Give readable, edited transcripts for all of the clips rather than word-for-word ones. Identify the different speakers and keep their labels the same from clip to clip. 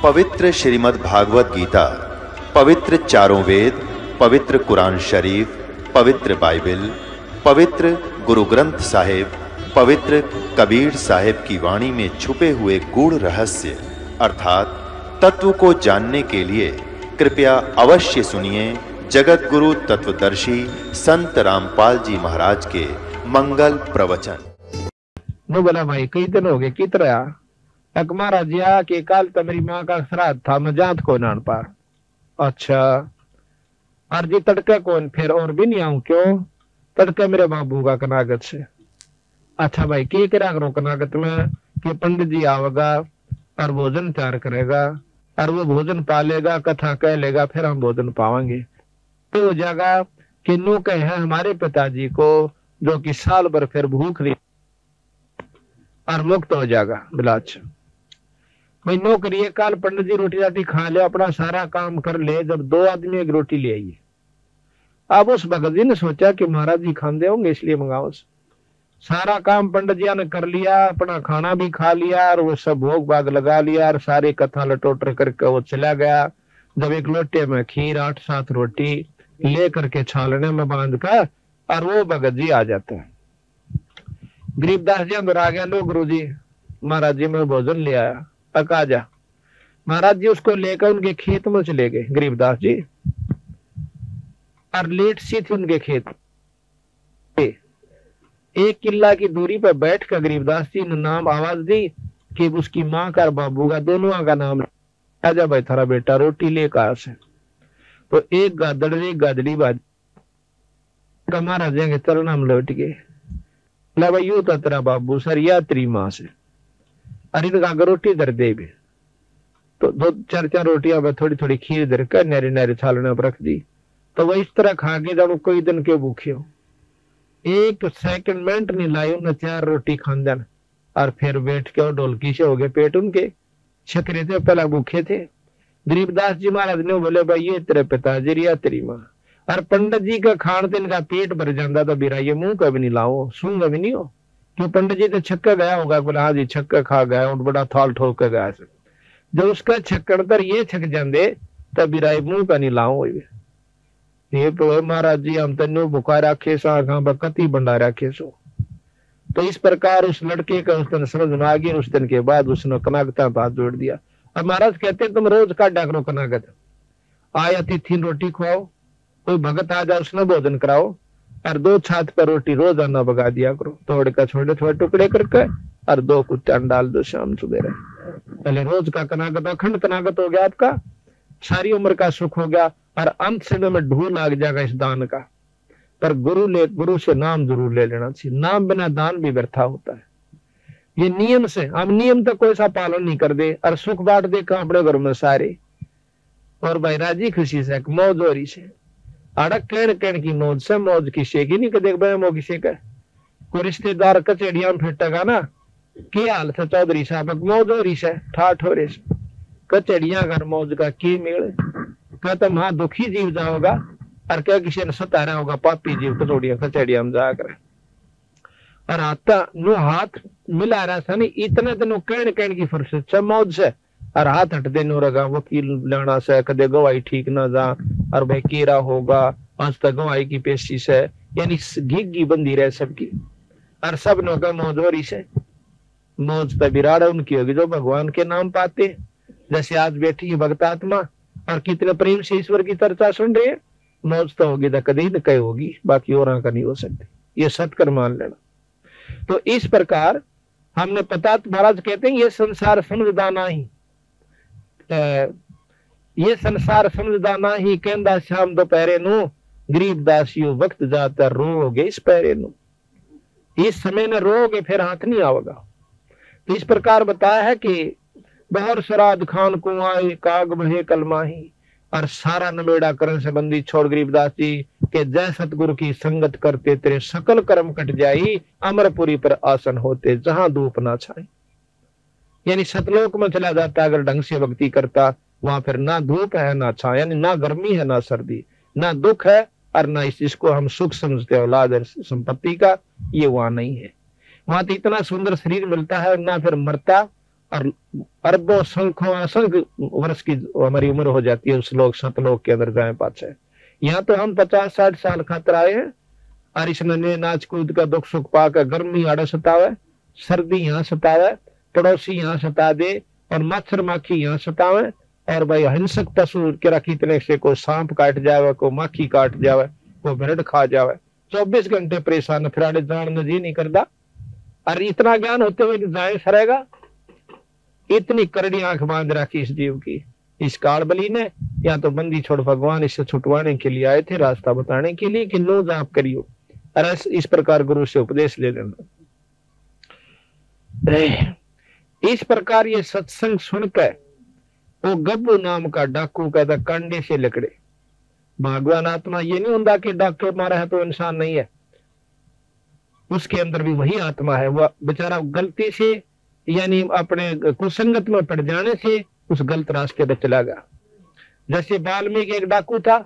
Speaker 1: पवित्र श्रीमद् भागवत गीता, पवित्र चारों वेद, पवित्र कुरान शरीफ, पवित्र बाइबल, पवित्र गुरु ग्रंथ साहिब, पवित्र कबीर साहिब की वाणी में छुपे हुए गूढ़ रहस्य अर्थात तत्व को जानने के लिए कृपया अवश्य सुनिए जगत गुरु तत्वदर्शी संत रामपाल जी महाराज के मंगल प्रवचन।
Speaker 2: नो बोला भाई कई दिन हो गए कित रहा एक महाराज जी के काल तो मेरी माँ का श्राद्ध था, मैं जात को नान पार। अच्छा अर्जी तड़के कौन फिर और भी नहीं आऊं क्यों? तड़के मेरे बाबू का कनागत से। अच्छा भाई के करा करो कनागत में कि पंडित जी आवेगा और भोजन तैयार करेगा और वो भोजन पालेगा, कथा कह लेगा, फिर हम भोजन पावांगे। तो हो जाएगा कि नो कहे है हमारे पिताजी को जो कि साल भर फिर भूख नहीं और मुक्त हो जाएगा। बिलाच भाई नो करिए काल पंडित जी रोटी राटी खा ले, अपना सारा काम कर ले। जब दो आदमी एक रोटी ले आइए, अब उस भगत जी ने सोचा कि महाराज जी खाते होंगे इसलिए मंगाओ। सारा काम पंडित जी ने कर लिया, अपना खाना भी खा लिया और वो सब भोग भाग लगा लिया और सारी कथा लटोटर करके वो चला गया। जब एक लोटे में खीर 8-7 रोटी ले करके छालने में बांध कर और वो भगत जी आ जाते हैं। गरीबदास जी अंदर आ गया, लो गुरु जी महाराज जी मैं भोजन ले आया, आ जा। महाराज जी उसको लेकर उनके खेत में चले गए गरीबदास जी, और लेट सी थी उनके खेत। 1 किला की दूरी पर बैठ कर गरीबदास जी ने नाम आवाज दी कि उसकी माँ का और बाबू का दोनों का नाम, आजा भाई थारा बेटा रोटी ले कहा से। तो एक गादड़ एक गादड़ी बाज महाराज के चरण हम लौट गए। ला भाई यू तो तेरा बाबू सर या तेरी माँ से, अरे इनका रोटी दर दे भी। तो 2-4 रोटियां में थोड़ी थोड़ी खीर दर कर नारी नारी छालने पर रख दी। तो वह इस तरह खा के जब कोई दिन के भूखे हो, 1 सेकंड मिनट नहीं लाई उन्हें 4 रोटी खानदन और फिर बैठ के और ढोलकी से हो गए पेट उनके छकरे थे, पहला भूखे थे। गरीबदास जी महाराज ने बोले भाई ये तेरे पिताजी या तेरी माँ। और पंडित जी का खान से इनका पेट भर जाता तो बिरा ये मुंह कभी नहीं लाओ, सूंगा भी नहीं हो क्यों? पंडित जी तो छक्का गया होगा, बोला हाँ जी छक्का खा गया और बड़ा थाल ठोक कर गया। जब उसका छक्कड़ तर ये छक जाते तब बिराई मुंह का नहीं लाओ। ये तो महाराज जी हम तेन बुखा रखे सो कति बंडा रखे सो। तो इस प्रकार उस लड़के का उस दिन समझ में आ गई। उस दिन के बाद उसने कनागता हाथ जोड़ दिया। अब महाराज कहते तुम रोज काटा करो कनागत, आया तिथि रोटी खुआओ, कोई भगत आ जाए उसने भोजन कराओ और 2 छात पर रोटी रोजाना बगा दिया करो, तोड़ कर छोटे छोटे टुकड़े करके और 2 कुत्ते डाल दो शाम सुबह। पहले रोज का कनागत अखंड कनागत हो गया, आपका सारी उम्र का सुख हो गया और अंत समय में ढूंढ लाग जाएगा इस दान का। पर गुरु से नाम जरूर ले लेना चाहिए, नाम बिना दान भी व्यर्था होता है। ये नियम से हम नियम तक कोई सा पालन नहीं कर दे और सुख बांट दे अपने घर में सारे, और भाई राजी खुशी से मौज हो रही से अड़क कहन की मौज से, मौज किसे की नहीं देख भाई किसे का कोई रिश्तेदार कचेड़िया में फिटेगा ना क्या हाल था चौधरी साहब मौज हो रही से ठाठ हो रही से कचेड़िया घर मौज का की मेल कहता वहां दुखी जीव जाओगा और क्या किसी ने सतारा होगा पापी जीव कचेड़िया में जाकर और आता नो हाथ मिला रहा था नहीं इतने दिनों कहन की फुर्सत से मौज से और हाथ हट देने रगा वकील लेना से कदे गवाही ठीक ना जा और भाई केरा होगा आज तक गवाही की पेशी से, यानी घिग्गी बंदी रहे सबकी और सब नो का मौज हो रही से। मौज तो विराट उनकी होगी जो भगवान के नाम पाते, जैसे आज बैठी है भक्त आत्मा और कितने प्रेम से ईश्वर की चर्चा सुन रहे हैं। मौज तो होगी तो कभी न कहीं होगी, बाकी और का नहीं हो सकती, ये सत्कर मान लेना। तो इस प्रकार हमने पता महाराज कहते हैं ये संसार समझदाना ही, ये संसार समझदाना ही कहंदा शाम दोपहरे नु गरीब दासियों वक्त जाता रोगे इस पैरे नु, इस समय में रोगे फिर हाथ नहीं आवेगा। तो इस प्रकार बताया है कि बहर श्राद्ध खान कुआए काग बहे कलमाही और सारा नमेड़ा करण से बंदी छोड़ गरीबदास जी के जय सतगुरु की संगत करते तेरे सकल कर्म कट जाई, अमरपुरी पर आसन होते जहां धूप ना छाए। यानी सतलोक में चला जाता अगर ढंग से भक्ति करता, वहां फिर ना धूप है ना छाया, यानी ना गर्मी है ना सर्दी, ना दुख है और ना इसको हम सुख समझते औलाद संपत्ति का, ये वहां नहीं है। वहां तो इतना सुंदर शरीर मिलता है ना फिर मरता और अरबों संख्यों असंख्य वर्ष की हमारी उम्र हो जाती है उस लोग सतलोक के अंदर जाए पाछे। यहाँ तो हम 50-60 साल खातर आए हैं और इसने नाच कूद का दुख सुख पाकर गर्मी आड़े सतावे, सर्दी यहाँ सतावे, पड़ोसी यहाँ सता दे और मच्छर माखी यहाँ सतावे, और भाई हिंसक पशु के कितने से कोई सांप काट जावे, कोई माखी काट जावे, कोई भेड़ खा जावे, 24 घंटे परेशान, फिर जान जी नहीं करता। और इतना ज्ञान होते हुए जाए सरेगा, इतनी करड़ी आंख बांध रखी इस जीव की इस काल बली ने। या तो बंदी छोड़ भगवान इससे छुटवाने के लिए आए थे, रास्ता बताने के लिए कि नो जाप करियो, और इस प्रकार गुरु से उपदेश ले लेना। इस प्रकार ये सत्संग सुनकर वो गब्बू नाम का डाकू कहता कंडे से लकड़े। भगवान आत्मा ये नहीं होता कि डाके मारा है तो इंसान नहीं है, उसके अंदर भी वही आत्मा है। वह बेचारा गलती से यानी अपने कुसंगत में पड़ जाने से उस गलत रास्ते पे चला गया। जैसे वाल्मीकि एक डाकू था,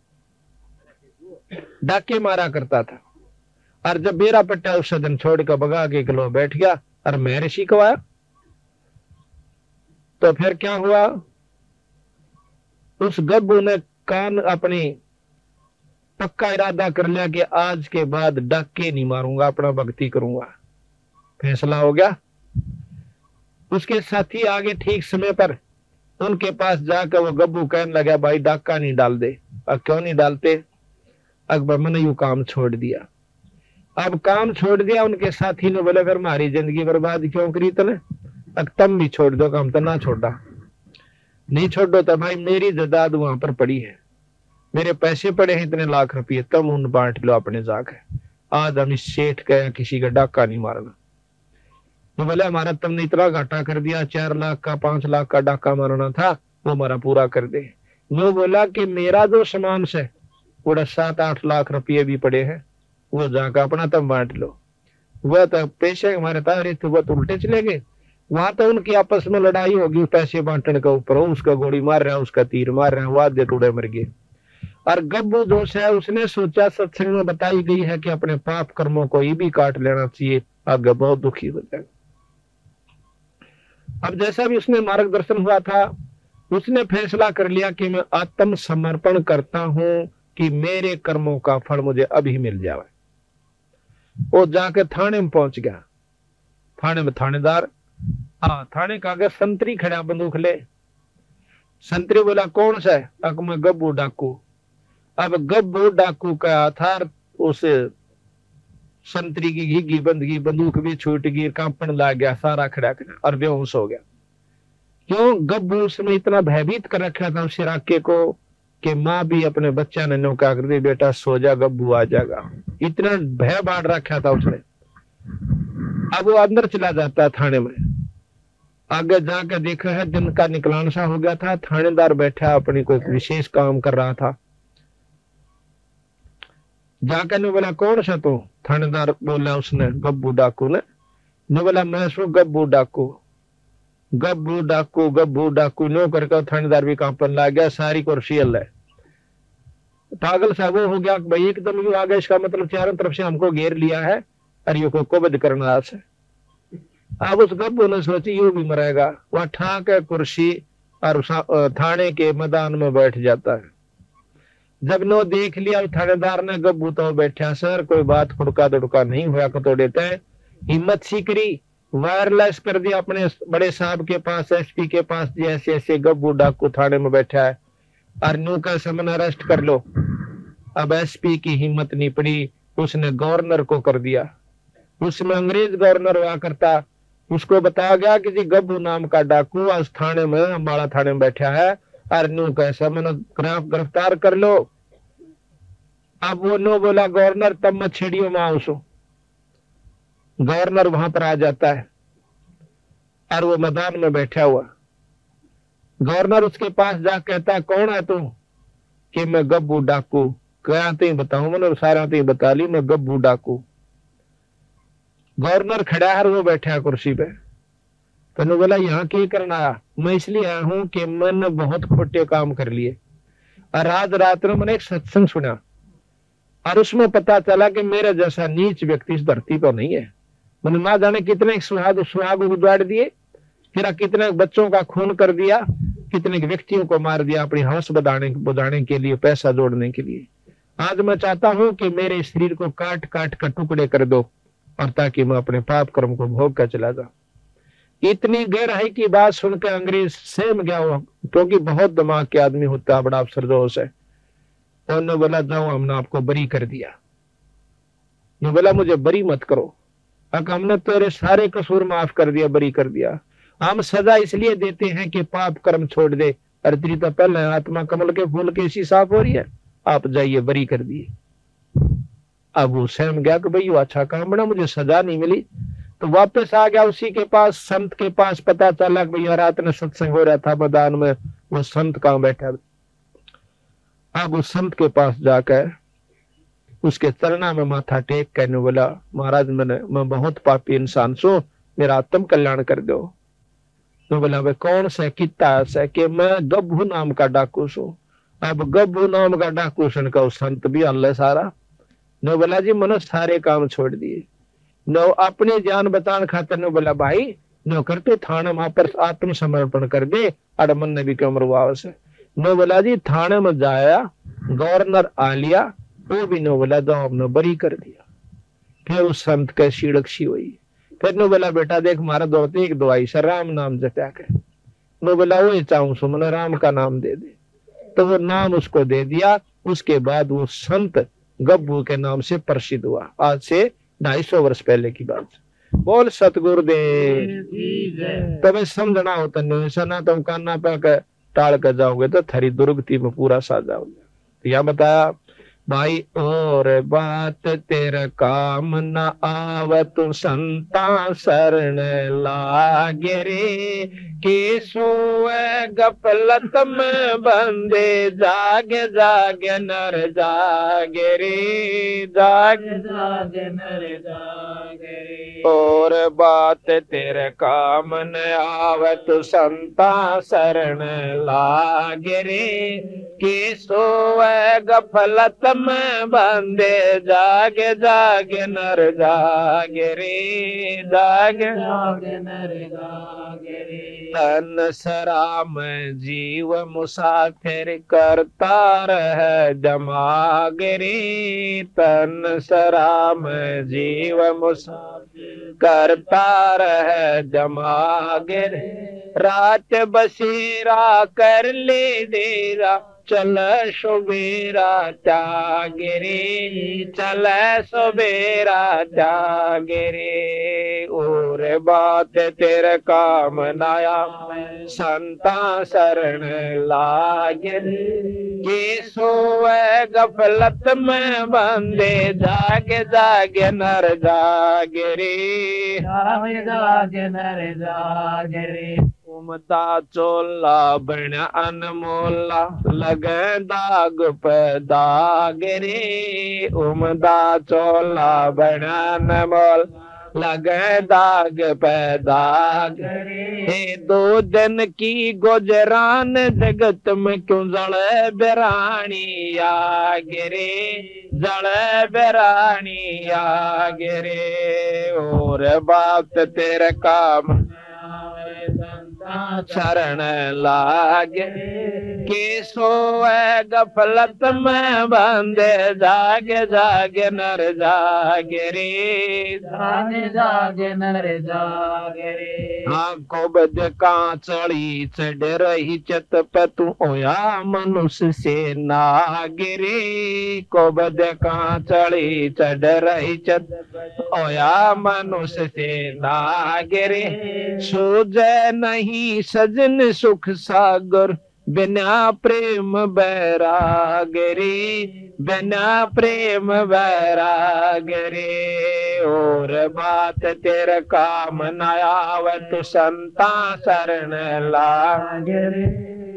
Speaker 2: डाके मारा करता था, और जब बेरा पट्टा उस सदन छोड़ कर भगा के किलो बैठ गया और मैं ऋषि को आया, तो फिर क्या हुआ, उस गब्बू ने कान अपनी पक्का इरादा कर लिया कि आज के बाद डाके नहीं मारूंगा, अपना भक्ति करूंगा। फैसला हो गया। उसके साथी आगे ठीक समय पर उनके पास जाकर वो गब्बू कहने लगा भाई डाका नहीं डाल दे। अब क्यों नहीं डालते? अकबर मैंने यू काम छोड़ दिया। अब काम छोड़ दिया। उनके साथी ने बोले फिर हमारी जिंदगी बर्बाद क्यों करी तने, अब तुम भी छोड़ दो। काम तो ना छोड़ा, नहीं छोड़ो तो भाई मेरी जायदाद वहां पर पड़ी है, मेरे पैसे पड़े हैं इतने लाख रुपये, तुम उन बांट लो अपने जाके। आज हम इस सेठ का किसी का डाका नहीं मारना। तो बोले हमारा तुमने इतना घाटा कर दिया, 4 लाख का 5 लाख का डाका मारना था, वो हमारा पूरा कर दे। वो बोला कि मेरा जो सामान से पूरा 7-8 लाख रुपये भी पड़े हैं, वो जाकर अपना तुम बांट लो। वह तो पैसे हमारे तारे थे, वह तो उल्टे चले गए। वहां तो उनकी आपस में लड़ाई होगी पैसे बांटने के ऊपर, उसका गोली मार रहा है, उसका तीर मार रहा है, वो आधे टूड़े मर गए। और गब्बू दोष है, उसने सोचा सत्संग में बताई गई है कि अपने पाप कर्मों को ये भी काट लेना चाहिए, आगे बहुत दुखी हो जाएगा। अब जैसा भी उसने मार्गदर्शन हुआ था, उसने फैसला कर लिया कि मैं आत्म समर्पण करता हूं कि मेरे कर्मों का फल मुझे अभी मिल जाए। वो जाके थाने में पहुंच गया। थाने में थानेदार थाने का आगे संतरी खड़ा बंदूक ले। संतरी बोला कौन सा है? अब मैं गब्बू डाकू। अब गब्बू डाकू का आधार उस संतरी की घिगी बंदगी, बंदूक भी छूट गई, कांपन लग गया, सारा खड़ा और बेहोश हो गया। क्यों? गब्बू उसमें इतना भयभीत कर रखा था उस इलाके को कि माँ भी अपने बच्चा ने नौका कर दी, बेटा सो जा, गब्बू आ जाएगा। इतना भय बांट रखा था उसने। अब वो अंदर चला जाता थाने में। आगे जाकर देखा है दिन का निकलान सा हो गया था। थानेदार बैठा अपनी कोई विशेष काम कर रहा था। जाकर ने बोला कौन सा तू? थानेदार बोला उसने, गब्बू डाकू ने बोला मैं सो गब्बू डाकू। गब्बू डाकू गब्बू डाकू नो करके थानेदार भी कांपन लग गया, सारी कुर्सी हल है। पागल सा वो हो गया भाई एकदम यू आ गया, इसका मतलब चारों तरफ से हमको घेर लिया है और ये को कुबद करना है। अब उस गब्बू ने सोची यू भी मरेगा। वह ठाक है कुर्सी और थाने के मैदान में बैठ जाता है। जब नो देख लिया थानेदार ने गब्बू तो बैठा, सर कोई बात खुड़का दुड़का नहीं हुआ को तो देते हैं। हिम्मत सीकरी, वायरलेस कर दिया अपने बड़े साहब के पास, एसपी के पास, जैसे ऐसे गब्बू डाकू थाने में बैठा है और नो का समन अरेस्ट कर लो। अब एसपी की हिम्मत नहीं पड़ी, उसने गवर्नर को कर दिया। उसमें अंग्रेज गवर्नर हुआ करता, उसको बताया गया कि जी गब्बू नाम का डाकू आज थाने में, अम्बाड़ा थाने में बैठा है और नो कैसा मैंने गिरफ्तार कर लो। अब वो नो बोला गवर्नर तब मत छेड़ियो मां उसो। गवर्नर वहां पर आ जाता है और वो मैदान में बैठा हुआ। गवर्नर उसके पास जा कहता है कौन है तू? कि मैं गब्बू डाकू। क्या तो बताऊं मैंने सारा तो बता ली, मैं गब्बू डाकू। गवर्नर खड़ा है, वो बैठा है कुर्सी पे। तो बोला यहाँ क्या करना आया? मैं इसलिए आया हूं कि मैंने बहुत खोटे काम कर लिए और आज रात में मैंने एक सत्संग सुना और उसमें पता चला कि मेरे जैसा नीच व्यक्ति इस धरती पर नहीं है। मैंने ना जाने कितने सुहाग उजाड़ दिए फिर कितने बच्चों का खून कर दिया, कितने व्यक्तियों को मार दिया अपनी हवस बुझाने के लिए, पैसा जोड़ने के लिए। आज मैं चाहता हूं कि मेरे शरीर को काट काट कर टुकड़े कर दो, और ताकि मैं अपने पाप कर्म को भोग कर चला जाऊं। इतनी गहराई की बात सुनकर अंग्रेज सहम गया हुआ, क्योंकि बहुत दिमाग के आदमी होता है, बड़ा अफसरदोश है। उन्होंने बोला जाओ, हमने आपको बरी कर दिया। ने बोला मुझे बरी मत करो, हमने तेरे सारे कसूर माफ कर दिया, बरी कर दिया। हम सजा इसलिए देते हैं कि पाप कर्म छोड़ दे, और तेरी तो पहले आत्मा कमल के फूल के ऐसी साफ हो रही है, आप जाइए, बरी कर दिए। अब वो सहम गया कि भाई अच्छा काम बना, मुझे सजा नहीं मिली। तो वापस आ गया उसी के पास, संत के पास। पता चला कि भैया रात में सत्संग हो रहा था मैदान में, वो संत कहाँ बैठा। अब उस संत के पास जाकर उसके चरणा में माथा टेक करने बोला, महाराज मैं बहुत पापी इंसान सो, मेरा आत्म कल्याण कर दो। तो बोला भाई कौन से कितना ऐसा कि मैं गब्भू नाम का डाकू सो। अब गब्भू नाम का डाकू सुनकर उस संत भी अल्लाह सारा नो बोला जी मैंने सारे काम छोड़ दिए, नो अपनी जान बचाने खातिर। नो बोला भाई नो करते थाने वहां पर आत्मसमर्पण कर दे, अड़ मन ने भी क्यों मरवाओ से। नो बोला जी थाने में जाया, गवर्नर आ लिया, वो भी नो बोला जाओ, हमने बरी कर दिया। फिर उस संत के सीड़क्षी हुई। फिर नो बोला बेटा देख मारा दौड़ते एक दवाई से राम नाम जपया कर। नो बोला वो चाहूं सो मैंने राम का नाम दे दे। तो वो नाम उसको दे दिया। उसके बाद वो संत गब्बू के नाम से प्रसिद्ध हुआ। आज से 250 वर्ष पहले की बात। बोल सतगुरुदेव। तब समझना होता नहीं, सना तुम काना पे टाल कर जाओगे तो थारी दुर्गति में पूरा साथ जाओगे। तो यह बताया भाई और बात तेरा काम न आवे, तू संता शरण लागे रे। के सोए गफलत में बंदे, जागे जागे नर जागे रे, जागे जागे नर जागे रे। और बात तेरे काम न आवे, तू संता शरण लागे रे। के सोए गफलत में बंदे, जागे जागे नर जागे रे, जागे जागे नर जागे रे। तन सराम जीव मुसाफिर, करता रह जमागे रे। तन सराम जीव मुसाफिर, करता रह जमागे रे। रात बसेरा कर ले देरा, चल सुबेरा त्यागे रे, चल सुबेरा त्यागे रे। और बात तेरे काम नाया, संता शरण लागे रे। के सोए गफलत में बंदे, जागे जागे नर जागे रे, जागे जागे नर जागे रे। उमदा चोला बन अनमोला, लगे दाग पे दाग रे। उमदा चोला बन अनमोल, लगे दाग पे दाग रे। 2 दिन की गुजरान, जगत में क्यों जड़े बेरानी आगे रे, जड़े बेरानी आगे रे। और बात तेरे काम शरण लागे, के सोए गफलत में बंदे, जागे जागे नर जागे रे, जागे जागे नर जागे रे। आंखों बद कांचड़ी चढ़ रही चत पे, तू होया मनुष्य से नागे रे। को बद कांचड़ी चढ़ रही चत, होया मनुष्य से नागे रे। सूझे नहीं सजन सुख सागर, बिना प्रेम बैराग रे, बिना प्रेम बैराग रे। और बात तेरे काम न आवे, तू संता शरण लागे रे।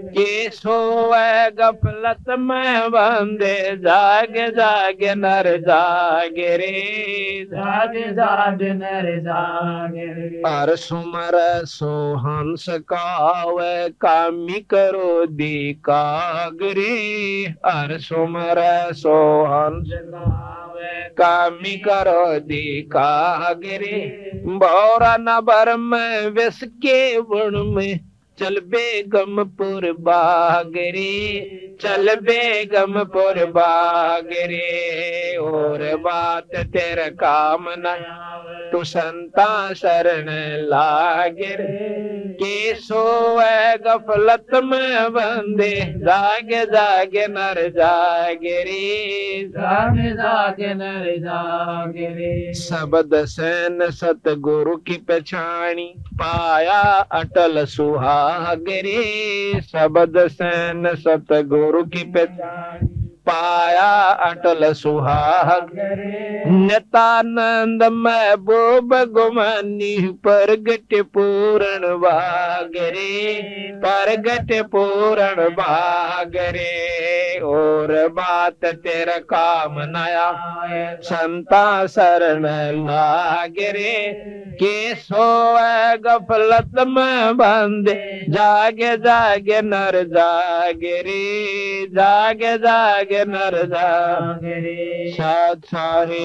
Speaker 2: के सोए गफलत में बंदे, जाग जाग नर जाग रे,
Speaker 3: जाग जाग नर जाग रे।
Speaker 2: और सुमर सो हंस कावे, कामी करो दी कागरे, और सुमर सो हंस कामी करो दी कागरे, बोरा नबर में विस के वन में, चल बेगमपुर बागरे, चल बेगमपुर बागरे, और बात तेरे काम न तू संता शरण लागे रे, के सोए गफलत में बंदे, जागे जागे नर जागे रे,
Speaker 3: जागे जागे नर जागे रे।
Speaker 2: शब्द सैन सतगुरु की पहचानी, पाया अटल सुहाग रे, शब्द सैन सतगुरु की पहचानी, पाया अटल सुहाग रे, नित्यानंद महबूब गुमानी, प्रगट पूर्ण भाग रे, प्रगट पूर्ण भाग रे, और बात तेरा काम नया, संता शरण लाग रे, के सोए गफलत में बंदे, जागे जागे नर जागे रे, जागे जागे नर जागे रे। साथ साहे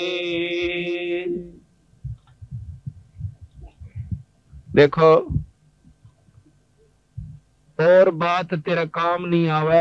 Speaker 2: देखो, और बात तेरा काम नहीं आवे,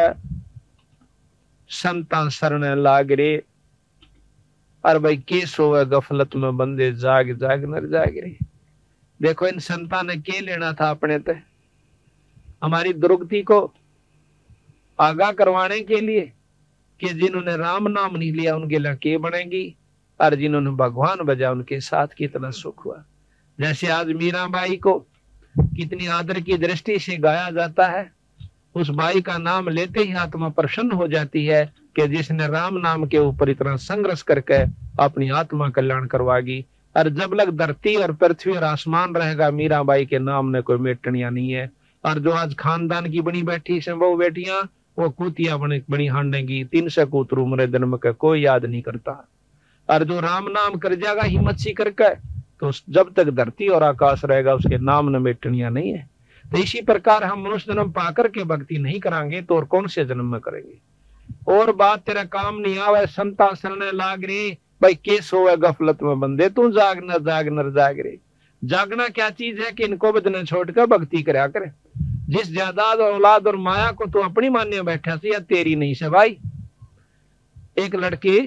Speaker 2: संता शरण लाग रे, और भाई के सोए गफलत में बंदे, जाग जाग नर जाग रे। देखो इन संता ने के लेना था अपने ते, हमारी दुर्गति को आगाह करवाने के लिए, कि जिन्होंने राम नाम नहीं लिया उनके लिए के बनेगी, और जिन्होंने भगवान बजा उनके साथ कितना सुख हुआ। जैसे आज मीराबाई को कितनी आदर की दृष्टि से गाया जाता है, उस बाई का नाम लेते ही आत्मा प्रसन्न हो जाती है कि जिसने राम नाम के ऊपर इतना संघर्ष करके अपनी आत्मा कल्याण करवागी। और जब लग धरती और पृथ्वी और आसमान रहेगा, मीराबाई के नाम ने कोई मेटनिया नहीं है। और जो आज खानदान की बनी बैठी से वो बेटियां, वो कूतिया बनी हांडेगी, 300 कूतरू मरे जन्म का कोई याद नहीं करता। और जो राम नाम कर जाएगा हिम्मत सी करके, तो जब तक धरती और आकाश रहेगा उसके नाम न मेटनिया नहीं है। तो इसी प्रकार हम मनुष्य जन्म पाकर के भक्ति नहीं करांगे तो और कौन से जन्म में करेंगे। और बात तेरा काम नहीं आवे, संता शरण लाग रे, भाई के सोए गफलत में बंदे, तू जाग न जाग नर जाग रे। जागना क्या चीज है कि इनको बदने छोड़कर भक्ति करा करे। जिस जायदाद और औलाद और माया को तू अपनी मान्य बैठा से, या तेरी नहीं से भाई। एक लड़की,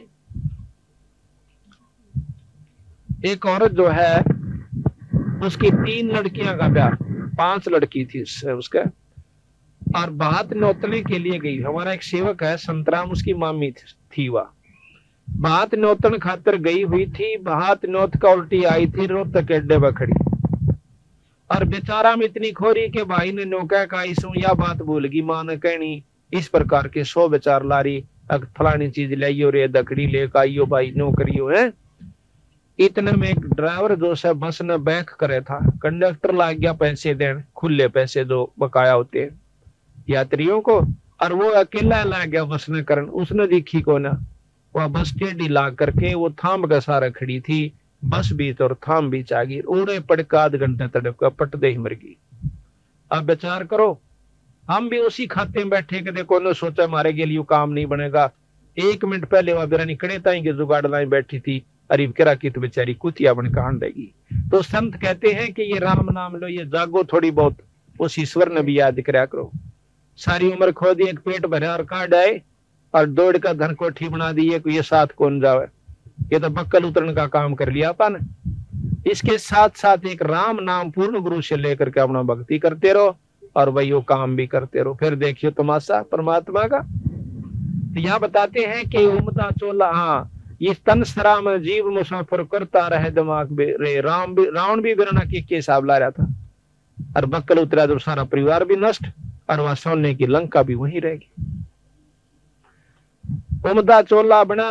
Speaker 2: एक औरत जो है, उसकी 3 लड़कियां का ब्याह, 5 लड़की थी उसका, और बात नौतने के लिए गई। हमारा एक सेवक है संतराम, उसकी मामी थी वह, बात नौतन खातर गई हुई थी। बात नौत का उल्टी आई थी, रोहतक अड्डे पर खड़ी, और बेचारा में इतनी खोरी के भाई ने नौका का इसू या बात भूल गई, मां ने कहनी इस प्रकार के 100 बेचार लारी, फलानी चीज लाइयो रे, दकड़ी लेकर आइयो भाई, नो करियो है। इतने में एक ड्राइवर जो से बस ने बैक करे था, कंडक्टर लाग गया पैसे देने, खुले पैसे जो बकाया होते हैं यात्रियों को, और वो अकेला लाग गया बस ने करन। उसने देखी को ना, वह बस टेढ़ी लाग करके वो थाम का सारा खड़ी थी, बस बीच और थाम बीच आ गई, उड़े पड़का आध घंटे तड़प का पट दे ही मर गई। अब विचार करो, हम भी उसी खाते में बैठे के देखो ने सोचा हमारे के लिए काम नहीं बनेगा। 1 मिनट पहले वह बिरानी कड़े ताई के जुगाड़ लाई बैठी थी, अरीब करा की तो बेचारी कुतिया बन कांड देगी। तो संत कहते हैं कि ये राम नाम लो, ये जागो थोड़ी बहुत, उस ईश्वर ने भी याद कराया करो। सारी उम्र खो दी, एक पेट भरे और काट आए, और दौड़ का धन कोठी बना दी है, ये साथ कौन जावे, ये तो बक्कल उतरने का काम कर लिया अपन। इसके साथ साथ एक राम नाम पूर्ण गुरु से लेकर के अपना भक्ति करते रहो, और वही वो काम भी करते रहो, फिर देखियो तमाशा परमात्मा का। तो यहाँ बताते हैं कि उमदा चोला, हाँ, ये तन सरा में जीव मुसाफिर करता रहे दिमाग रे। रावण भी बिरना के हिसाब ला रहा था, और बक्कल उतरा तो सारा परिवार भी नष्ट, और वहां सोने की लंका भी वहीं रहेगी। उमदा चोला बना,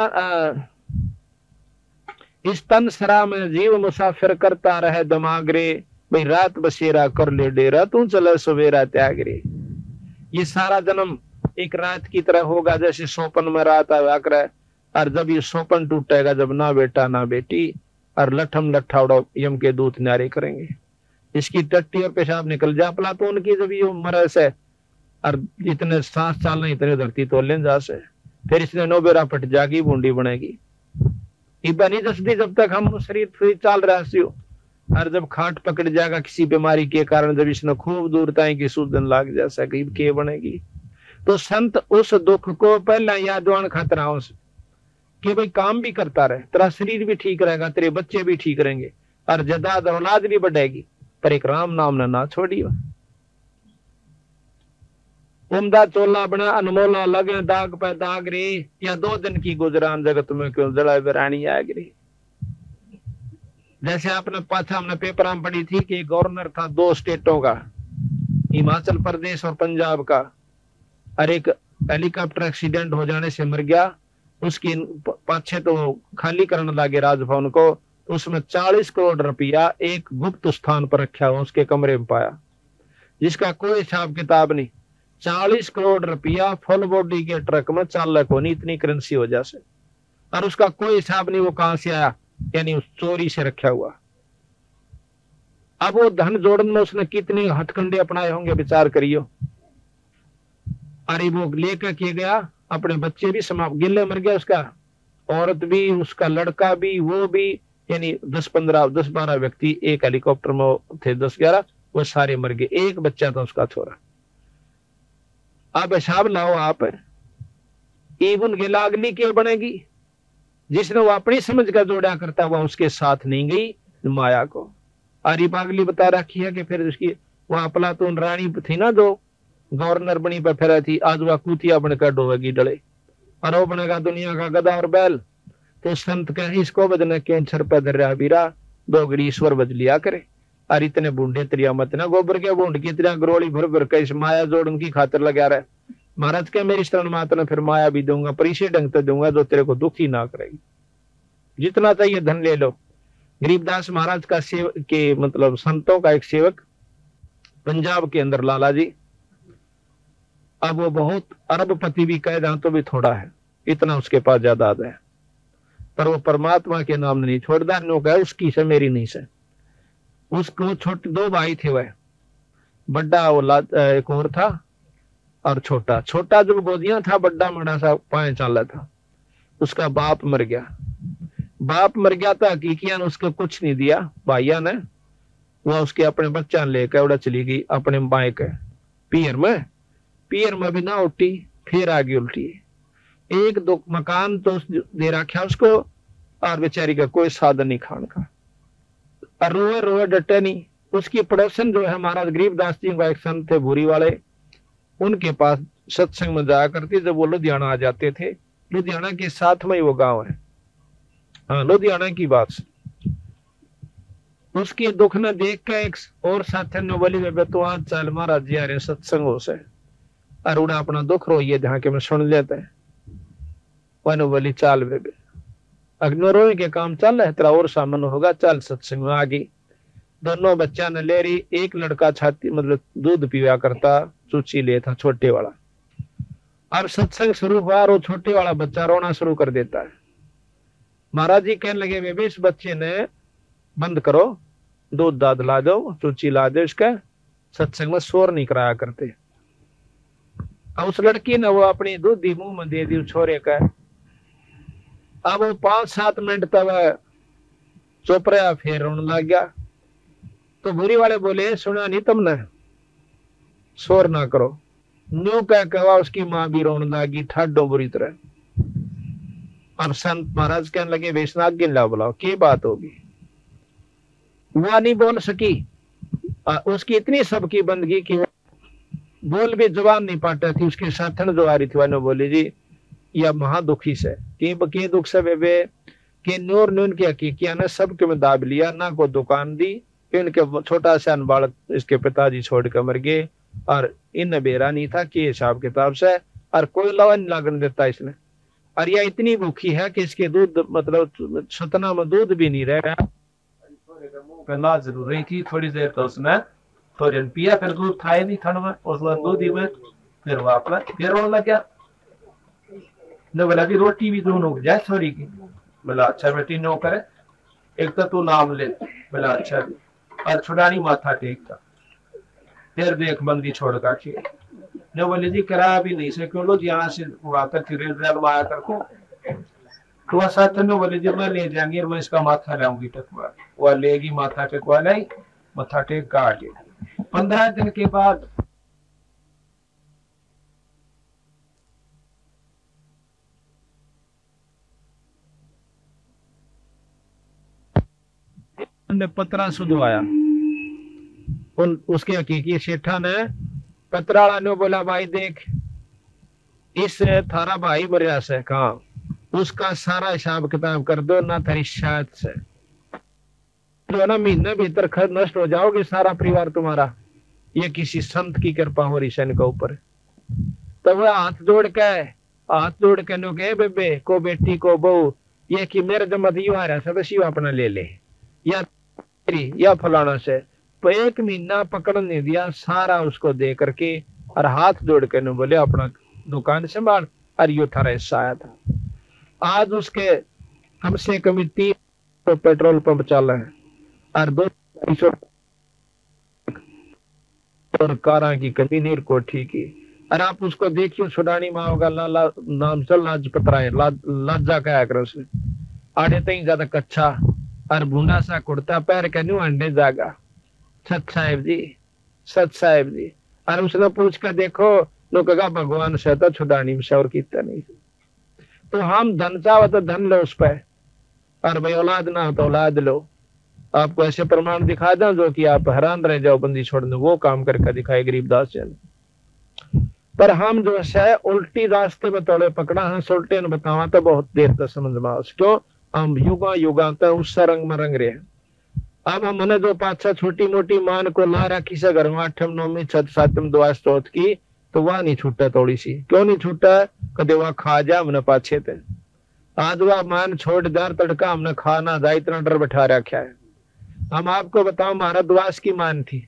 Speaker 2: इस तन सरा में जीव मुसाफिर करता रहे दिमाग रे, भाई रात बसेरा कर ले डेरा, तू चले सवेरा त्याग रे। ये सारा जन्म एक रात की तरह होगा, जैसे सोपन में रात आया करे, और जब ये सोपन टूटेगा, जब ना बेटा ना बेटी, और लठम लट्ठा उड़ो यम के दूत न्यारे करेंगे, इसकी टट्टी और पेशाब निकल जा पला तो उनकी जब ये उम्र से, और जितने सांस चालना इतने धरती तो लें जा से, फिर इसने नोबेरा पट जागी बूंदी बनेगी। इबा नहीं दसदी जब तक हम शरीर फ्री चाल रहा सी, और जब खाट पकड़ जाएगा किसी बीमारी के कारण, जब इसने खूब दूर तय की सूजन लाग जा सके के बनेगी। तो संत उस दुख को पहले यादवान खतराओं से कि भाई काम भी करता रहे, तेरा शरीर भी ठीक रहेगा, तेरे बच्चे भी ठीक रहेंगे, और जदाद औलाद भी बढ़ेगी, पर एक राम नाम ना छोड़ियो। उमदा चोला बना अनमोला लगे दाग पे दाग रे, या 2 दिन की गुजरान जगत में क्यों जड़ा बेरानी आग रे। जैसे आपने पाछा हमने पेपर में पढ़ी थी कि गवर्नर था 2 स्टेटों का, हिमाचल प्रदेश और पंजाब का, और एक हेलीकॉप्टर एक्सीडेंट हो जाने से मर गया। उसकी पाछे तो खाली करने लगे राजभवन को, उसमें 40 करोड़ रुपया एक गुप्त स्थान पर रखा हुआ उसके कमरे में पाया, जिसका कोई हिसाब किताब नहीं। 40 करोड़ रुपया फुल बॉडी के ट्रक में चालक होनी, इतनी करेंसी हो जाए, और उसका कोई हिसाब नहीं वो कहां से आया, यानी उस चोरी से रखा हुआ। अब वो धन जोड़ने में उसने कितने हथकंडे अपनाए होंगे, विचार करियो। अरे वो लेकर के गया, अपने बच्चे भी समाप्त गिले मर गया, उसका औरत भी, उसका लड़का भी, वो भी, यानी 10-12 व्यक्ति एक हेलीकॉप्टर में थे, 10-11, वो सारे मर गए, एक बच्चा था उसका छोरा। अब हिसाब लाओ आप, इवन के लागली के बनेगी, जिसने वो अपनी समझ का जोड़ा करता हुआ उसके साथ नहीं गई माया को। अरे पागली बता रखी है कि फिर उसकी वो अपलातून रानी थी ना, जो गवर्नर बनी पर फिर थी, आज वह कुतिया बनकर डोवेगी डले, और वो बनेगा दुनिया का गधा और बैल। तो संत कहे इसको बदने कैंसर पर धर्या बीरा, 2 घड़ी ईश्वर बज लिया करे, और इतने बूढ़े त्रिया मत ना, गोबर के बूंद की तरह गरोली भर भर के इस माया जोड़न की खातिर लगा रहे। महाराज के मेरी शरण मात ने फिर माया भी दूंगा, पर इसे ढंग से दूंगा जो तेरे को दुखी ना करेगी, जितना चाहिए धन ले लो। गरीबदास महाराज का सेवक के मतलब संतों का एक सेवक पंजाब के अंदर लाला जी, अब वो बहुत अरबपति भी कह जाए तो भी थोड़ा है, इतना उसके पास जायदाद है, पर वो परमात्मा के नाम नहीं छोड़दार नो कहे उसकी से मेरी नहीं से। उसको छोटे 2 भाई थे, वह बड़ा वो एक और था, और छोटा जब गोदियां था, बड़ा मड़ा सा 5 साल था। उसका बाप मर गया था, हकीकियां ने उसको कुछ नहीं दिया, भाइया ने वह उसके अपने बच्चा लेकर उड़ा चली गई अपने बाएं के पियर में भी ना उठी, फिर आगे उल्टी। 1-2 मकान तो दे रखा उसको, और बेचारी का कोई साधन नहीं खान का, और रोए डटे नहीं। उसकी पड़ोसन जो है महाराज गरीबदास जी का एक संत थे भूरी वाले, उनके पास सत्संग में जाया करती, जब वो लुधियाना आ जाते थे, लुधियाना के साथ में ही वो गांव है, हाँ लुधियाना की बात। उसकी दुख न देख के एक और साथी ने बोली, बेबे तू आज चल महाराज जी आ रहे सत्संगों से, और उड़ा अपना दुख रोइए जहाँ के मैं सुन लेते हैं। वह बोली चाल बेबे, अग्नि रोए के काम चल रहा है, तेरा और सामन होगा, चल सत्संग में आ गई। दोनों बच्चा ने ले रही, एक लड़का छाती मतलब दूध पीवा करता, चूची ले था छोटे वाला, और सत्संग शुरू हुआ, और वो छोटे वाला बच्चा रोना शुरू कर देता है। महाराज जी कहने लगे, बेबे इस बच्चे ने बंद करो, दूध दाद ला दो, चूची ला दो, इसका सत्संग में शोर नहीं कराया करते। अब उस लड़की ने वो अपनी दूधी मुंह में दे दी छोरे का। अब वो 5-7 मिनट तक चुप रहा, फिर रोने लग गया। तो बुरी वाले बोले, सुना नहीं तुमने, शोर ना करो। न्यू कह कहा उसकी माँ भी रोने लगी ठाडो बुरी तरह। अब संत महाराज कहने लगे, वैष्णव गिन ला बुलाओ, क्या बात होगी। वह नहीं बोल सकी, उसकी इतनी सबकी बंदगी की बोल भी जवान नहीं पाता थी। उसके साथन जो आ रही थी वह बोली, जी यह महादुखी से के दुख से बेबे के नूर नून की हकीकिया ने सबके में दाब लिया, ना को दुकान दी, इनके छोटा सा बालक इसके पिताजी छोड़ कर मर गए, और इन बेरा नहीं था कि हिसाब किताब से, और कोई लवा नहीं लागन देता इसने। और यह इतनी भूखी है कि इसके दूध मतलब सतना में दूध भी नहीं रह रहा। पहला जरूरी थी, थोड़ी देर तो उसने थोड़ी पिया, फिर दूध था ही नहीं ठंड में, उस दूध ही में फिर वापस फिर रोने लग गया। ने बोला कि रोटी भी दोनों को जाए थोड़ी की। बोला अच्छा बेटी नो करे, एक तो तू नाम ले। बोला अच्छा भी, और छुड़ानी माथा टेकता। फिर देख बंदी छोड़ काटी। ने बोले जी करा भी नहीं से क्यों लो जी, यहाँ से आकर फिर आया करको तो वह साथ में बोले जी मैं ले जाएंगे और मैं इसका माथा लाऊंगी टकवा। वह लेगी माथा टकवा लाई, माथा टेक काट। 15 दिन के बाद पत्रा सुधवाया। उसके हकीकी सेठा ने पत्राला ने बोला भाई देख इस थारा भाई मरिया से कहा उसका सारा हिसाब किताब कर दो ना, तेरी शायद से तो ना महीने भीतर खर्च नष्ट हो जाओगे सारा परिवार तुम्हारा। ये किसी संत की कृपा हो रही सन के ऊपर। तो वह हाथ जोड़ के नो कहे बेबे को बेटी को बहू ये कि मेरे जमत यू आ रहा सदस्य अपना ले ले या फलाना से। तो 1 महीना पकड़ नहीं दिया सारा उसको दे करके और हाथ जोड़ के न बोले अपना दुकान संभाल और यो थारा हिस्सा आया था। आज उसके कम से कम 3 पेट्रोल पंप चल रहे हैं और 200 और कारा की कमी नहीं कोठी की। और आप उसको देखियो छुड़ानी माँ होगा लाला नाम से लाज पतरा है लाजा कहा कर उसे आड़े तई ज्यादा कच्चा और भूना सा कुर्ता पैर के न्यू अंडे जागा। सत साहेब जी और उसने पूछ कर देखो नो कहा भगवान से तो छुड़ानी में और कितना नहीं। तो हम धन चाहो तो धन लो उस पर और भाई औलाद ना हो तो औलाद लो। आपको ऐसे प्रमाण दिखा दें जो कि आप हैरान रह जाओ बंदी छोड़ने वो काम करके दिखाए गरीबदास जी ने। पर हम जो है उल्टी रास्ते में तोड़े पकड़ा है उल्टे ने बतावा तो बहुत देर तक समझ में क्यों हम युगा तक उस रंग में रंग रहे हैं। अब हमने जो 5-6 छोटी मोटी मान को ला रखी से घर में 8वीं 9वीं 7वीं दुआ स्त्रोत की तो वह नहीं छूटा थोड़ी सी। क्यों नहीं छूटा? कदे वह खा जा हमने पाछे थे। आज वह मान छोड़ दर तड़का हमने खाना जा इतना डर बैठा रखा है। हम आपको बताओ हमारा दुआस की मान थी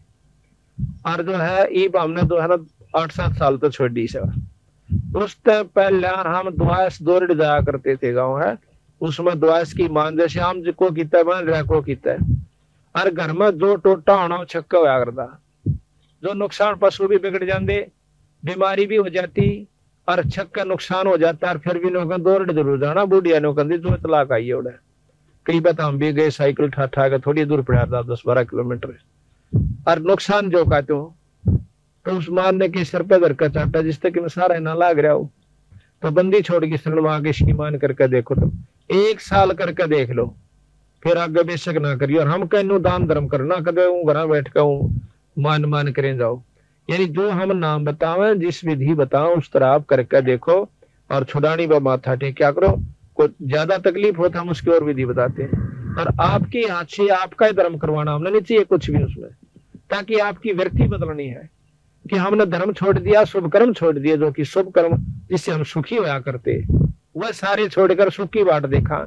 Speaker 2: और जो है ईब हमने जो है ना 8-7 साल तो छोड़ दी से। उस टाइम पहले हम दुआस दौड़ जाया करते थे गाँव है उसमें दुआस की मान जैसे हम को किता मान रहा को किता है और घर में जो टोटा होना छक्का होया करता जो नुकसान पशु भी बिगड़ जाते बीमारी भी हो जाती और छक्का नुकसान हो जाता और फिर भी लोग दौड़ जरूर जाना बुढ़िया नो कहती जो तलाक आई उड़े। कई बात हम भी गए साइकिल ठा के थोड़ी दूर पड़ा था 10-12 किलोमीटर और नुकसान जो कहते हो तो उस मारने के सर पे धरका चाटा जिस तक सारा ना लाग रहा हो तो बंदी छोड़ के सलवा के इसकी मान करके देखो तुम 1 साल करके देख लो फिर आगे बेशक ना करियो। और हम कहनो दान धर्म करना कदे घर बैठ कर मान करें जाओ यानी जो हम नाम बतावे जिस विधि बताओ उस तरह आप करके देखो और छुड़ानी व माथा टेक क्या करो। कोई ज्यादा तकलीफ हो तो हम उसकी और विधि बताते हैं और आपके हाथ से आपका ही धर्म करवाना हमने नहीं चाहिए कुछ भी उसमें ताकि आपकी व्यक्ति बदलनी है कि हमने धर्म छोड़ दिया शुभ कर्म छोड़ दिए जो कि शुभ कर्म जिससे हम सुखी होया करते वह सारे छोड़कर सुख की बाट देखा।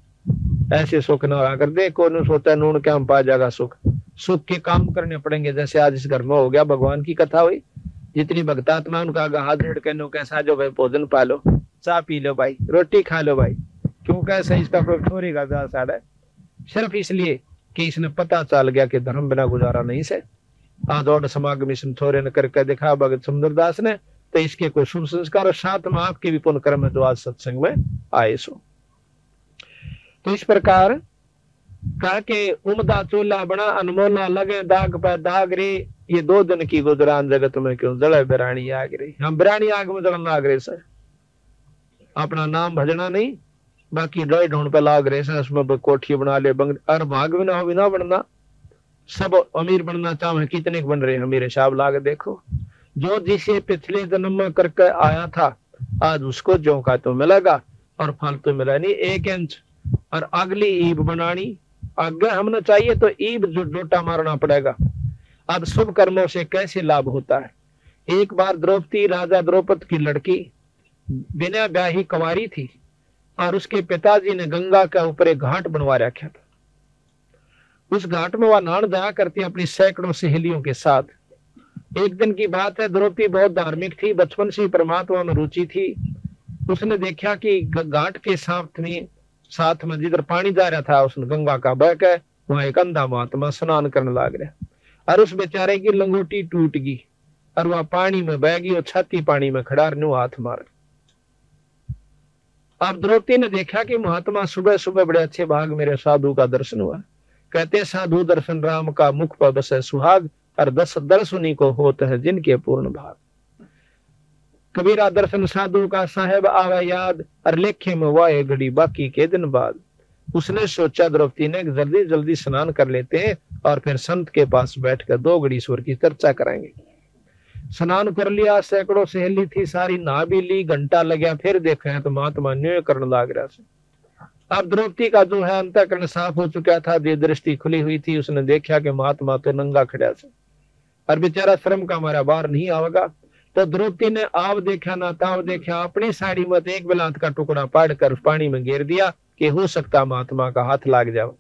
Speaker 2: ऐसे सुख न होया करते कौन सोचा नून क्या हम पा जाएगा सुख के काम करने पड़ेंगे। जैसे आज इस घर में हो गया भगवान की कथा हुई जितनी भक्तात्मा उनका हाथ जोड़ के नो कैसा जो भाई भोजन पा लो चाय पी लो भाई रोटी खा लो भाई क्यों कैसे इसका कोई ठोरेगा साढ़े सिर्फ इसलिए कि इसने पता चल गया कि धर्म बिना गुजारा नहीं से। आज और समागम इसने थोड़े न करके दिखा भगत सुंदरदास ने तो इसके कोई शुभ संस्कार और साथ में आपके भी पुण्य कर्म जो आज सत्संग में आए सो। तो इस प्रकार कहा के उमदा चूल्हा बना अनमोला लगे दाग पर दाग रे ये 2 दिन की गुजरान जगत में क्यों जड़े बिरानी आग रे। हम बिरानी आग में जड़न लाग रहे सर अपना नाम भजना नहीं बाकी डोई ढूंढ पे लाग रहे सर उसमें कोठी बना ले बंग और भाग भी ना बनना सब अमीर बनना चाहे कितने बन रहे हैं मेरे साहब लाग देखो जो जिसे पिछले जन्म में करके आया था आज उसको जो का तो मिलेगा और फल तो मिला नहीं 1 इंच। और अगली ईब बनानी आगे हमने चाहिए तो ईब जो डोटा मारना पड़ेगा। अब शुभ कर्मों से कैसे लाभ होता है। एक बार द्रौपदी राजा द्रौपद की लड़की बिना ब्याही कुंवारी थी और उसके पिताजी ने गंगा के ऊपर एक घाट बनवा रखा था। उस घाट में वह नहान जाया करती अपनी सैकड़ों सहेलियों के साथ एक दिन की बात है, द्रौपदी बहुत धार्मिक थी, बचपन से ही परमात्मा में रुचि थी। उसने देखा कि घाट के साथ में जिधर पानी जा रहा था उसने गंगा का बह के, वहां एक अंधा महात्मा स्नान करने लग रहा, और उस बेचारे की लंगोटी टूट गई और वह पानी में बह गई और छाती पानी में खड़ा न्यू हाथ मार। अब द्रौपदी ने देखा कि महात्मा सुबह सुबह बड़े अच्छे भाग मेरे साधु का दर्शन हुआ। कहते साधु दर्शन राम का मुख पर बसे सुहाग, और 10 दर्शनी को होते हैं जिनके पूर्ण भाग। कबीरा दर्शन साधु का साहेब आवे याद, और लेखे में वाए घड़ी बाकी के दिन बाद। उसने सोचा द्रौपदी ने जल्दी जल्दी स्नान कर लेते हैं और फिर संत के पास बैठकर 2 घड़ी ईश्वर की चर्चा करेंगे। स्नान कर लिया, सैकड़ों सहेली थी, सारी नहा भी ली, घंटा लगा, फिर देखा है तो महात्मा न्याय करने लग रहा से। अब द्रौपदी का जो है अंतःकरण साफ हो चुका था, दे दृष्टि खुली हुई थी। उसने देखा कि महात्मा तो नंगा खड़ा से और बेचारा श्रम का हमारा बाहर नहीं आवेगा। तो द्रौपदी ने आव देखा ना ताव देखा, अपनी साड़ी में एक बिलात का टुकड़ा पाड़ कर पानी में गिर दिया कि हो सकता महात्मा का हाथ लाग जाओ।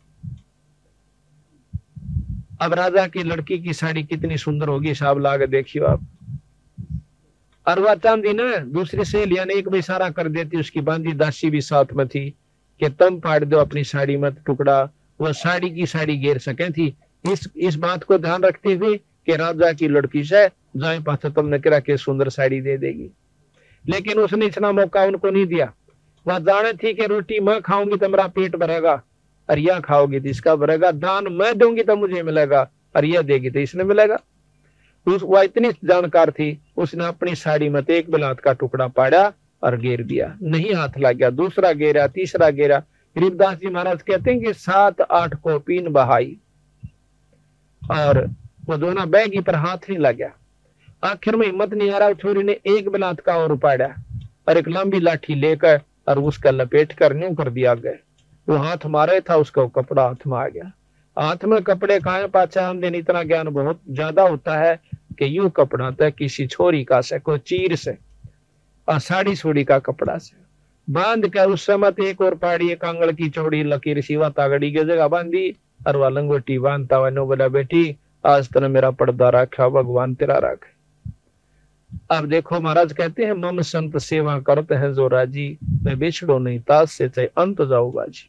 Speaker 2: अब राजा की लड़की की साड़ी कितनी सुंदर होगी, साहब लाग देखियो आप। और वह चांदी ने दूसरी सहेलियां ने एक भी इशारा कर देती, उसकी बांधी दासी भी साथ में थी कि तुम फाड़ दो अपनी साड़ी में टुकड़ा, वह साड़ी की साड़ी गिर सके थी। इस बात को ध्यान रखते हुए कि राजा की लड़की से जाए पास तुमने करा के सुंदर साड़ी दे देगी, लेकिन उसने इतना मौका उनको नहीं दिया। वह जाने थी कि रोटी मैं खाऊंगी तो मेरा पेट भरेगा, और यह खाओगी तो इसका भरेगा, दान मैं दूंगी तो मुझे मिलेगा, और यह देगी तो इसने मिलेगा। वह इतनी जानकार थी, उसने अपनी साड़ी में एक बिलात का टुकड़ा पाड़ा और गिर दिया, नहीं हाथ लग गया। दूसरा गिरा, तीसरा गिरा। गरीबदास जी महाराज कहते हैं कि 7-8 को पीन बहाई और वो दोनों बैगी पर हाथ नहीं लग गया। आखिर में हिम्मत नहीं आ रहा, छोरी ने एक बिलात का और पाड़ा और एक लंबी लाठी लेकर और उसका लपेट कर न्यू कर दिया गया। वो हाथ मारे था, उसका कपड़ा हाथ में आ गया। हाथ में कपड़े खाए पाचा हम दिन इतना ज्ञान बहुत ज्यादा होता है कि यूं कपड़ा था किसी छोरी का से, कोई चीर से और साड़ी सोड़ी का कपड़ा से बांध कर उस समय एक और पाड़ी, एक आंगल की चौड़ी लकीर सिवा तागड़ी की जगह बांधी और वह लंगोटी बांधता हुआ नो बोला बेटी आज तने मेरा पर्दा रखा, भगवान तेरा रखे। अब देखो महाराज कहते हैं मम संत सेवा करते हैं जो राजी, मैं बिछड़ो नहीं ताज से चाहे अंत जाओ बाजी।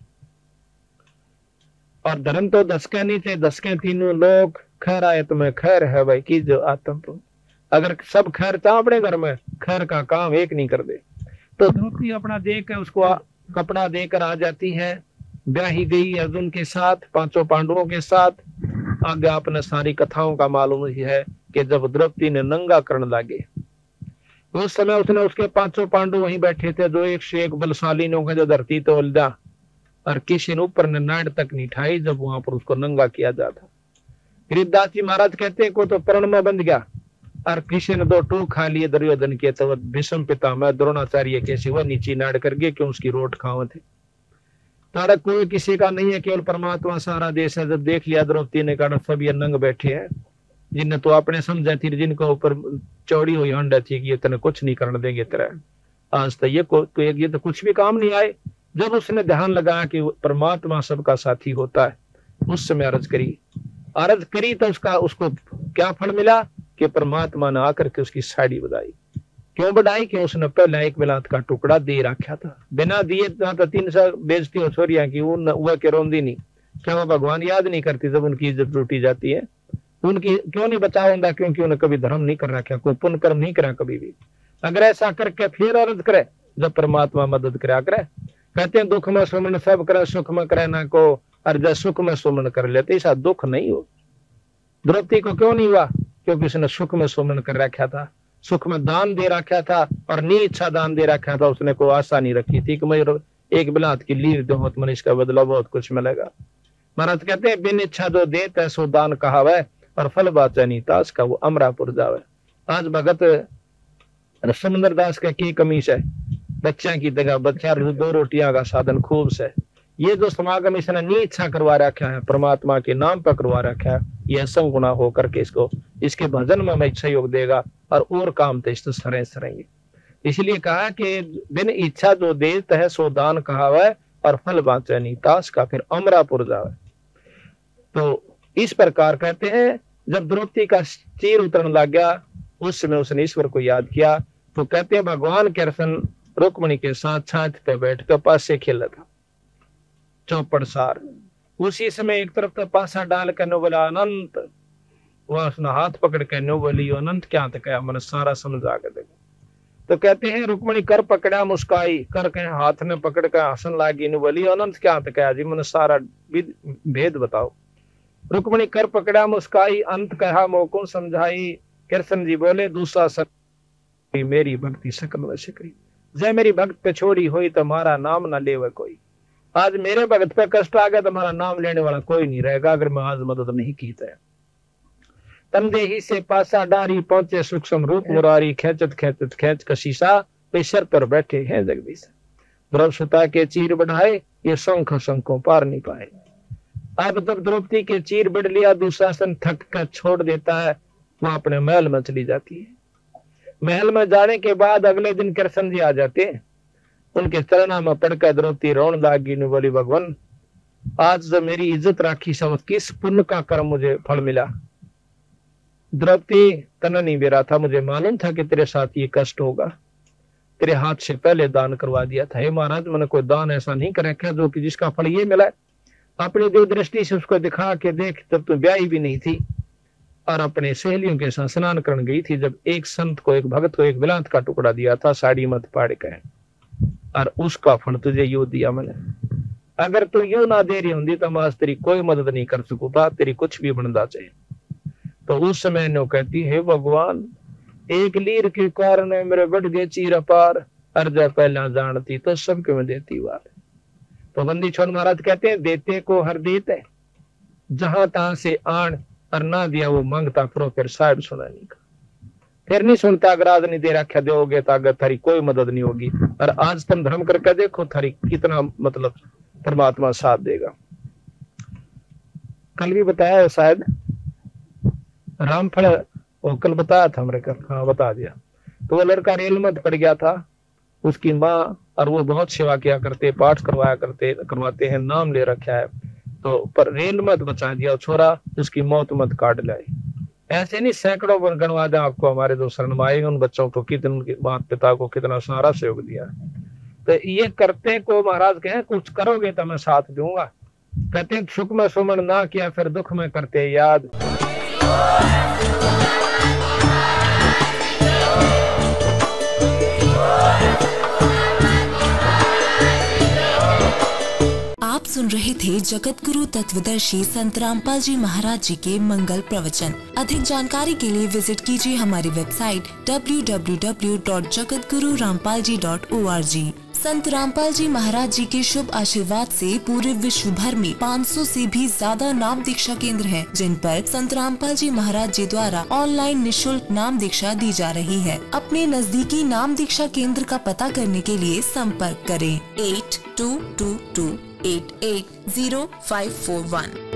Speaker 2: और धर्म तो दसके नहीं थे, दसके तीनों लोग, खैर आए तुम्हें खैर है भाई की जो आत्म तो। अगर सब खैर था अपने घर में, खैर का काम एक नहीं कर दे। तो द्रौपदी अपना देकर उसको कपड़ा देकर आ जाती है, ब्याही गई अर्जुन के साथ, 5 पांडवों के साथ। आगे आपने सारी कथाओं का मालूम ही है कि जब द्रौपदी ने नंगा करने लगे उस समय उसने उसके 5 पांडव वहीं बैठे थे, जो एक से एक बलशाली ने जो धरती तो उलझा और किसी ने ऊपर ने नाड़ तक नहीं ठाई जब वहां पर उसको नंगा किया जाता। गरीबदास जी महाराज कहते को तो प्रण में बंध गया और किसी ने 2 टूक खा लिए दुर्योधन के, तो भीष्म पितामह द्रोणाचार्य के सिवा नीचे नाड़ कर गए क्यों उसकी रोट खाओ थे। तारक कोई किसी का नहीं है, केवल परमात्मा सारा देश है। जब देख लिया द्रौपदी ने कहा सब ये नंग बैठे हैं, जिन्हें तो आपने समझा थी, जिनको ऊपर चौड़ी हुई हंड थी कि ये तेने कुछ नहीं करने देंगे तेरा, आज तो ये तो कुछ भी काम नहीं आए। जब उसने ध्यान लगाया कि परमात्मा सबका साथी होता है, उस समय अर्ज करी तो उसको क्या फल मिला कि परमात्मा ने आकर के उसकी साड़ी बढ़ाई। क्यों बढ़ाई कि उसने पहले एक बिलात का टुकड़ा दे रखा था, बिना दिए तो 300 बेइज्जती हो छोरिया की वो के रोंदी नहीं। क्या वो भगवान याद नहीं करती जब उनकी इज्जत लूटी जाती है? उनकी क्यों नहीं बचा होगा? क्योंकि उन्हें कभी धर्म नहीं कर रखा, कोई पुण्य कर्म नहीं करा कभी भी। अगर ऐसा करके फिर अर्ज करे जब परमात्मा मदद करा करे। कहते हैं दुख में सुमन सब करे, सुख में करे ना को, और जब सुख में सुमन कर लेते ऐसा दुख नहीं हो। द्रौपदी को क्यों नहीं हुआ? क्योंकि उसने सुख में सुमन कर रखा था, सुख में दान दे रखा था और नीचा दान दे रखा था। उसने कोई आशा नहीं रखी थी कि मैं एक बिलात की लीर दो तो मनुष्य का बदला बहुत कुछ मिलेगा। महाराज कहते हैं बिन इच्छा जो दे तैसो दान कहावे और फल बाचा नहीं तास का वो अमरापुर जावे। आज भगत समंदर दास का की कमीज है, बच्चा की जगह बच्चा 2 रोटियां का साधन खूब से। ये जो समागम इसने नी इच्छा करवा रखा है, परमात्मा के नाम पर करवा रखा है, यह संगुना होकर के इसके भजन में मैं सहयोग देगा और काम तो इस सरे सरेंगे। इसलिए कहा कि बिन इच्छा जो देत है सो दान कहावे और फल बाचे नहीं तास का फिर अमरापुर जावे। तो इस प्रकार कहते हैं जब द्रौपदी का चीर उतरने लग गया उस समय उसने ईश्वर को याद किया। तो कहते हैं भगवान कृष्ण रुक्मिणी के साथ छाछ पे बैठ कर पासे खेला था चौपड़ सार। उसी समय एक तरफ तो पासा डाल कर नो बोला अनंत, वह उसने हाथ पकड़ कर नो बोली अनंत क्या तो क्या मैंने सारा समझा कर देखा। तो कहते हैं रुक्मिणी कर पकड़ा मुस्काई, कर के हाथ ने पकड़ कर हंसन लागी नो बोली अनंत क्या तो क्या जी मैंने सारा भेद बताओ। रुक्मिणी कर पकड़ा मुस्काई, अंत कहा मोको समझाई। कृष्ण जी बोले दूसरा सक मेरी भक्ति सकल वश करी, जय मेरी भक्त पे छोड़ी हुई तो हमारा नाम ना लेवे कोई। आज मेरे भक्त पे कष्ट आ गया तो हमारा नाम लेने वाला कोई नहीं रहेगा अगर मैं आज मदद नहीं की तो। तमदेही से पासा डारी पहुंचे सूक्ष्म रूप मुरारी, खेचत खेचत खेच कशीसा पेशर पर बैठे हैं जगदीश। द्रौपदी के चीर बढ़ाए ये शंख शंखों पार नहीं पाए। अब तब द्रौपदी के चीर बढ़ लिया, दुशासन थक कर छोड़ देता है, वह अपने महल में चली जाती है। महल में जाने के बाद अगले दिन कृष्ण जी आ जाते हैं, उनके चरणों में पड़कर द्रौपदी रोने लगी ने बोली भगवान आज जब मेरी इज्जत राखी समझ किस पुण्य का कर्म मुझे फल मिला। द्रौपदी तना नहीं बेरा था, मुझे मालूम था कि तेरे साथ ये कष्ट होगा, तेरे हाथ से पहले दान करवा दिया था। हे महाराज मैंने कोई दान ऐसा नहीं कर रखा जो कि जिसका फल ये मिला। अपनी दिव्य दृष्टि से उसको दिखा के देख, तब तो ब्याही भी नहीं थी और अपने सहेलियों के साथ स्नान करने गई थी जब एक संत को एक भगत को एक बिलात का टुकड़ा दिया था साड़ी मत पाड़ के, और उसका फल तुझे यू दिया मैंने। अगर तू यू ना दे रही होंगी तो मैं तेरी कोई मदद नहीं कर सकूंगा, तेरी कुछ भी बनना चाहिए। तो उस समय नो कहती है भगवान एक लीर के कारण मेरे बढ़ गए चीर अपार, अर्जा पहला जानती तो सबके में देती वार। तो बंदी छोड़ महाराज कहते हैं देते को हर देते, जहां तहां से आण और ना दिया वो मांगता करो फिर साहब सुना नहीं का। फिर नहीं सुनता अगर आज नहीं दे रखा दोगे तो अगर थारी कोई मदद नहीं होगी। और आज तुम धर्म करके देखो थारी कितना मतलब परमात्मा साथ देगा। कल भी बताया शायद रामफल, वो कल बताया था मेरे को, हाँ बता दिया। तो वो लड़का रेल में पड़ गया था, उसकी माँ और वो बहुत सेवा किया करते, पाठ करवाते हैं, नाम ले रखा है। तो पर रेल मत बचा दिया छोरा, उसकी मौत मत काट लाई। ऐसे नहीं सैकड़ों गणवा दे आपको हमारे जो शरण आए उन बच्चों को कितने उनके माता पिता को कितना सारा सहयोग दिया। तो ये करते को महाराज कहे कुछ करोगे तो मैं साथ दूंगा। कहते सुख में सुमन ना किया फिर दुख में करते याद।
Speaker 4: आप सुन रहे थे जगत गुरु तत्वदर्शी संत रामपाल जी महाराज जी के मंगल प्रवचन। अधिक जानकारी के लिए विजिट कीजिए हमारी वेबसाइट www.jagatgururampalji.org। संत रामपाल जी महाराज जी के शुभ आशीर्वाद से पूरे विश्व भर में 500 से भी ज्यादा नाम दीक्षा केंद्र हैं, जिन पर संत रामपाल जी महाराज जी द्वारा ऑनलाइन निशुल्क नाम दीक्षा दी जा रही है। अपने नजदीकी नाम दीक्षा केंद्र का पता करने के लिए संपर्क करें 8222880541।